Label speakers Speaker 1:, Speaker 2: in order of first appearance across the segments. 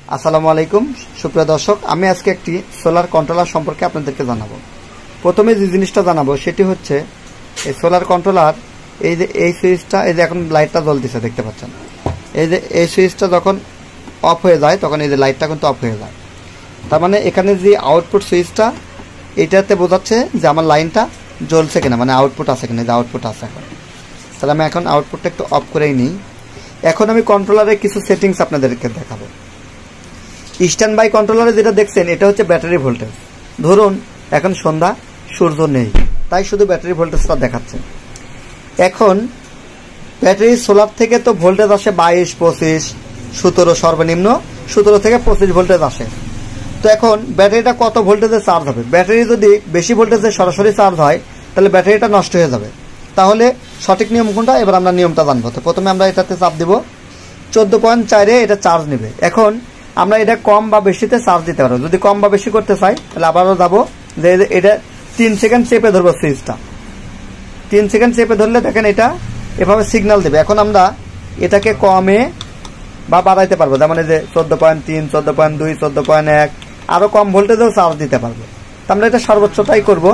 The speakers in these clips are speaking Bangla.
Speaker 1: আসসালামু আলাইকুম সুপ্রিয় দর্শক, আমি আজকে একটি সোলার কন্ট্রোলার সম্পর্কে আপনাদেরকে জানাবো। প্রথমে যে জিনিসটা জানাবো সেটি হচ্ছে এই সোলার কন্ট্রোলার, এই যে এই সুইচটা, এই যে এখন লাইটটা জ্বলতেছে দেখতে পাচ্ছেন, এই যে এই সুইচটা যখন অফ হয়ে যায় তখন এই যে লাইটটা কিন্তু অফ হয়ে যায়। তার মানে এখানে যে আউটপুট সুইচটা, এটাতে বোঝাচ্ছে যে আমার লাইনটা জ্বলছে কিনা, মানে আউটপুট আছে কিনা, যে আউটপুট আছে এখন। তাহলে আমি এখন আউটপুটটা একটু অফ করেই নিই। এখন আমি কন্ট্রোলারের কিছু সেটিংস আপনাদেরকে দেখাবো। স্ট্যান্ড বাই কন্ট্রোলারে যেটা দেখছেন এটা হচ্ছে ব্যাটারি ভোল্টেজ। ধরুন এখন সন্ধ্যা, সূর্য নেই, তাই শুধু ব্যাটারি ভোল্টেজটা দেখাচ্ছে। এখন ব্যাটারি সোলার থেকে তো ভোল্টেজ আসে 22, 25, 17, সর্বনিম্ন 17 থেকে 25 ভোল্টেজ আসে। তো এখন ব্যাটারিটা কত ভোল্টেজে চার্জ হবে? ব্যাটারি যদি বেশি ভোল্টেজে সরাসরি চার্জ হয় তাহলে ব্যাটারিটা নষ্ট হয়ে যাবে। তাহলে সঠিক নিয়ম কোনটা? এবার আমরা নিয়মটা জানবো। তো প্রথমে আমরা এটাতে চাপ দিব, 14.4-এ এটা চার্জ নেবে। এখন আমরা এটা কম বা বেশিতে চার্জ দিতে পারবো। যদি কম বা বেশি করতে চাই তাহলে আবারও যাবো, যে এটা 3 সেকেন্ড চেপে ধরবো সুইচটা। 3 সেকেন্ড চেপে ধরলে দেখেন এটা এভাবে সিগন্যাল দেবে। এখন আমরা এটাকে কমে বা বাড়াইতে পারবো, যেমন এই যে 14.3, 14.2, 14.1, আরও কম ভোল্টেজেও চার্জ দিতে পারবো। তো আমরা এটা সর্বোচ্চটাই করবো,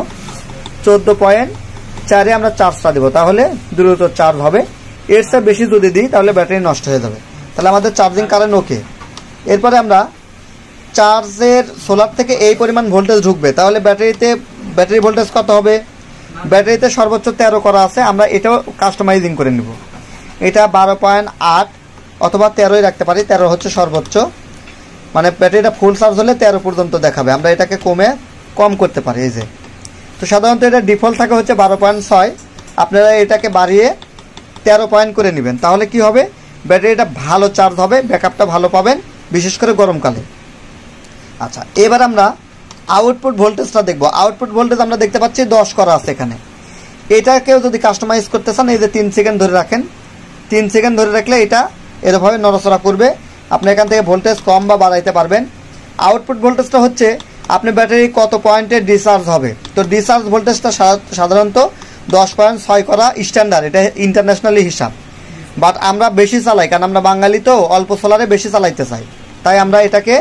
Speaker 1: 14.4-এ আমরা চার্জটা দেবো, তাহলে দ্রুত চার্জ হবে। এর চেয়ে বেশি যদি দিই তাহলে ব্যাটারি নষ্ট হয়ে যাবে। তাহলে আমাদের চার্জিং কারেন্ট ওকে। এরপরে আমরা চার্জের সোলার থেকে এই পরিমাণ ভোল্টেজ ঢুকবে, তাহলে ব্যাটারি ভোল্টেজ কত হবে? ব্যাটারিতে সর্বোচ্চ 13 করা আছে, আমরা এটাও কাস্টমাইজিং করে নিব। এটা 12.8 অথবা 13ই রাখতে পারি, 13 হচ্ছে সর্বোচ্চ, মানে ব্যাটারিটা ফুল চার্জ হলে 13 পর্যন্ত দেখাবে। আমরা এটাকে কম করতে পারি। এই যে, তো সাধারণত এটা ডিফল্ট থাকে হচ্ছে 12.6, আপনারা এটাকে বাড়িয়ে 13 পয়েন্ট করে নেবেন, তাহলে কি হবে? ব্যাটারিটা ভালো চার্জ হবে, ব্যাকআপটা ভালো পাবেন, বিশেষ করে গরমকালে। আচ্ছা, এবার আমরা আউটপুট ভোল্টেজটা দেখব। আউটপুট ভোল্টেজ আমরা দেখতে পাচ্ছি 10 করা আছে এখানে। এটাকেও যদি কাস্টমাইজ করতে চান, এই যে 3 সেকেন্ড ধরে রাখেন, 3 সেকেন্ড ধরে রাখলে এটা এরভাবে নড়াচড়া করবে। আপনি এখান থেকে ভোল্টেজ কম বা বাড়াইতে পারবেন। আউটপুট ভোল্টেজটা হচ্ছে আপনি ব্যাটারি কত পয়েন্টে ডিসচার্জ হবে। তো ডিসচার্জ ভোল্টেজটা সাধারণত 10.6 করা স্ট্যান্ডার্ড, এটা ইন্টারন্যাশনালি হিসাব। বাট আমরা বেশি চালাই, কারণ আমরা বাঙালি তো অল্প সোলারে বেশি চালাইতে চাই, তাই আমরা এটাকে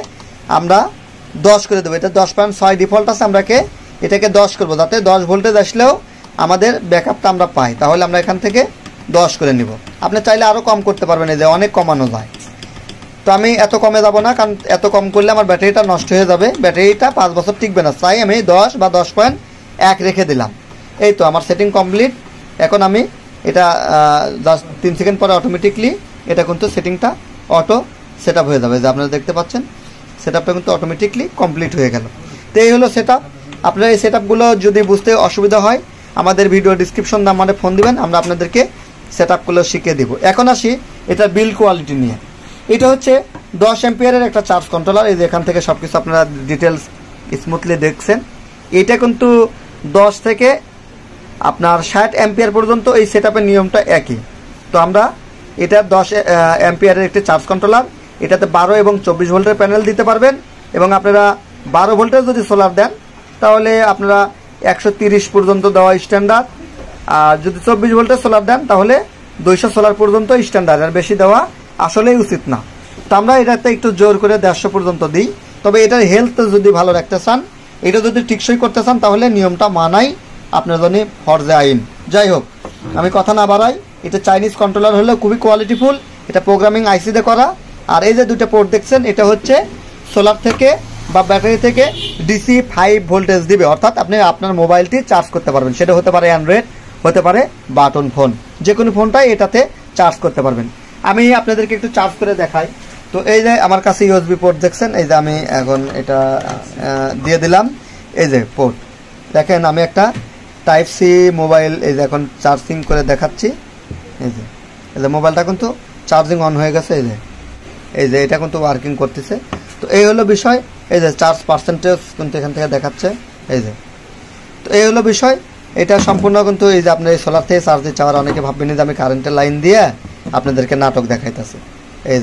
Speaker 1: 10 করে দেবো। এটা 10.6 ডিফল্ট আছে, এটাকে 10 করবো, যাতে 10 ভোল্টেজ আসলেও আমাদের ব্যাকআপটা আমরা পাই। তাহলে আমরা এখান থেকে 10 করে নিব। আপনি চাইলে আরও কম করতে পারবেন, এই যে অনেক কমানো যায়। তো আমি এত কমে যাব না, কারণ এত কম করলে আমার ব্যাটারিটা নষ্ট হয়ে যাবে, ব্যাটারিটা 5 বছর টিকবে না। তাই আমি 10 বা 10.1 রেখে দিলাম। এই তো আমার সেটিং কমপ্লিট। এখন আমি এটা জাস্ট 3 সেকেন্ড পরে অটোমেটিকলি এটা কিন্তু সেটিংটা অটো সেট আপ হয়ে যাবে। যে আপনারা দেখতে পাচ্ছেন সেট আপটা কিন্তু অটোমেটিকলি কমপ্লিট হয়ে গেল। তো এই হলো সেট আপ। আপনারা এই সেট আপগুলো যদি বুঝতে অসুবিধা হয় আমাদের ভিডিও ডিসক্রিপশন নাম্বারে ফোন দিবেন, আমরা আপনাদেরকে সেট আপগুলো শিখিয়ে দেবো। এখন আসি এটা বিল্ড কোয়ালিটি নিয়ে। এটা হচ্ছে 10 অ্যাম্পিয়ারের একটা চার্জ কন্ট্রোলার। এই যে এখান থেকে সব কিছু আপনারা ডিটেলস স্মুথলি দেখছেন। এটা কিন্তু 10 থেকে আপনার 60 অ্যাম্পিয়ার পর্যন্ত এই সেট আপের নিয়মটা একই। তো আমরা এটা 10 অ্যাম্পিয়ারের একটি চার্জ কন্ট্রোলার। এটাতে 12 এবং 24 ভোল্টের প্যানেল দিতে পারবেন, এবং আপনারা 12 ভোল্টের যদি সোলার দেন তাহলে আপনারা 130 পর্যন্ত দেওয়া স্ট্যান্ডার্ড, আর যদি 24 ভোল্টের সোলার দেন তাহলে 200 সোলার পর্যন্ত স্ট্যান্ডার্ড, আর বেশি দেওয়া আসলেই উচিত না। তো আমরা এটাতে একটু জোর করে 150 পর্যন্ত দিই। তবে এটার হেলথ যদি ভালো রাখতে চান, এটা যদি টিকসই করতে চান তাহলে নিয়মটা মানাই আপনার জন্য ফরজে আইন। যাই হোক, আমি কথা না বাড়াই, এটা চাইনিজ কন্ট্রোলার হলেও খুবই কোয়ালিটিফুল। এটা প্রোগ্রামিং আইসিতে করা। আর এই যে দুটো পোর্ট দেখছেন, এটা হচ্ছে সোলার থেকে বা ব্যাটারি থেকে ডিসি 5 ভোল্টেজ দিবে, অর্থাৎ আপনি আপনার মোবাইলটি চার্জ করতে পারবেন। সেটা হতে পারে অ্যান্ড্রয়েড, হতে পারে বাটন ফোন, যে কোনো ফোনটাই এটাতে চার্জ করতে পারবেন। আমি আপনাদেরকে একটু চার্জ করে দেখাই। তো এই যে আমার কাছে ইউএসবি পোর্ট দেখছেন, এই যে আমি এখন এটা দিয়ে দিলাম। এই যে পোর্ট দেখেন, আমি একটা টাইপ সি মোবাইল এই যে এখন চার্জিং করে দেখাচ্ছি। এই যে মোবাইলটা কিন্তু চার্জিং অন হয়ে গেছে। এই যে এটা কিন্তু ওয়ার্কিং করতেছে। তো এই হলো বিষয়। এই যে চার্জ পার্সেন্টেজ কিন্তু এখান থেকে দেখাচ্ছে। এই যে, তো এই হলো বিষয়। এটা সম্পূর্ণ কিন্তু এই যে আপনার এই সোলার থেকে চার্জ দিচ্ছে। আবার অনেকে ভাববেন যে আমি কারেন্টের লাইন দিয়ে আপনাদেরকে নাটক দেখাইতেছি। এই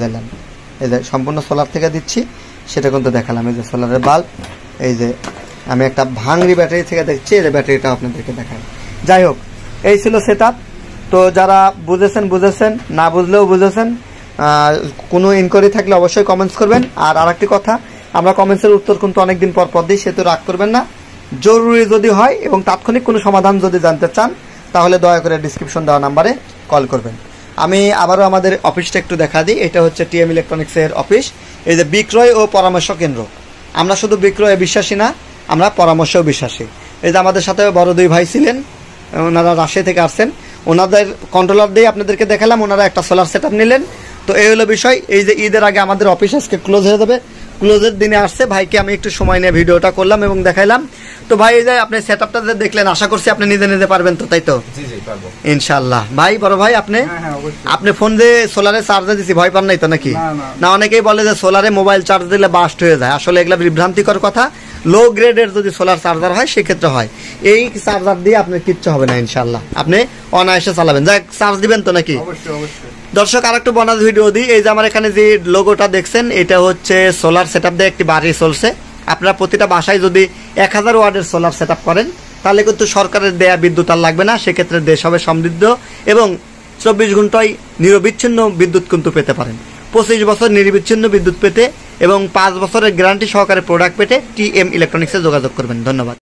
Speaker 1: যে সম্পূর্ণ সোলার থেকে দিচ্ছি, সেটা কিন্তু দেখালাম। এই যে সোলারের বাল্ব, এই যে আমি একটা ভাঙড়ি ব্যাটারি থেকে দেখছি, এই যে ব্যাটারিটা আপনাদেরকে দেখাই। যাই হোক, এই ছিল সেট আপ। তো যারা বুঝেছেন, না বুঝলেও বুঝেছেন। কোনো ইনকোয়ারি থাকলে অবশ্যই কমেন্টস করবেন। আর আরেকটি কথা, আমরা কমেন্টসের উত্তর কিন্তু অনেকদিন পর পর দিই, সেহেতু রাগ করবেন না। জরুরি যদি হয় এবং তাৎক্ষণিক কোনো সমাধান যদি জানতে চান তাহলে দয়া করে ডিসক্রিপশন দেওয়া নাম্বারে কল করবেন। আমি আবারও আমাদের অফিসটা একটু দেখা দিই। এটা হচ্ছে টিএম ইলেকট্রনিক্সের অফিস। এই যে বিক্রয় ও পরামর্শ কেন্দ্র, আমরা শুধু বিক্রয়ে বিশ্বাসী না, আমরা পরামর্শেও বিশ্বাসী। এই যে আমাদের সাথে বড় দুই ভাই ছিলেন, ওনারা রাজশাহী থেকে আসছেন, ওনাদের কন্ট্রোলার দিয়ে আপনাদেরকে দেখালাম, ওনারা একটা সোলার সেট আপ নিলেন। তো এই হলো বিষয়। এই যে ঈদের আগে আমাদের অফিস আজকে ক্লোজ হয়ে যাবে, ক্লোজের দিনে আসছে, ভাইকে আমি একটু সময় নিয়ে ভিডিওটা করলাম এবং দেখাইলাম। তো ভাই এই যে আপনি সেট আপটা দেখলেন, আশা করছি আপনি নিজে নিজে পারবেন তো, তাই তো? ইনশাল্লাহ। ভাই বড় ভাই আপনি ফোন দিয়ে সোলারে চার্জে দিছি, ভয় পান নাই তো নাকি? না, অনেকেই বলে যে সোলারে মোবাইল চার্জ দিলে বাস্ট হয়ে যায়, আসলে এগুলা বিভ্রান্তিকর কথা। লো গ্রেডের যদি সোলার চার্জার হয় সেক্ষেত্রে হয়, এই চার্জার দিয়ে আপনার কিচ্ছু হবে না ইনশাল্লাহ, আপনি অনায়াসে চালাবেন। যাক, চার্জ দিবেন তো নাকি? দর্শক আর একটু বোনাস ভিডিও দিই। এই যে আমার এখানে যে লোগোটা দেখছেন, এটা হচ্ছে সোলার সেট আপ দিয়ে একটি বাড়ি চলছে। আপনারা প্রতিটা বাসায় যদি 1000 ওয়াটের সোলার সেট আপ করেন তাহলে কিন্তু সরকারের দেয়া বিদ্যুৎ আর লাগবে না, সেক্ষেত্রে দেশ হবে সমৃদ্ধ এবং 24 ঘন্টায় নিরবিচ্ছিন্ন বিদ্যুৎ কিন্তু পেতে পারেন। 25 বছর নিরবিচ্ছিন্ন বিদ্যুৎ পেতে এবং 5 বছরের গ্যারান্টি সহকারে প্রোডাক্ট পেতে টিএম ইলেকট্রনিক্সে যোগাযোগ করবেন। ধন্যবাদ।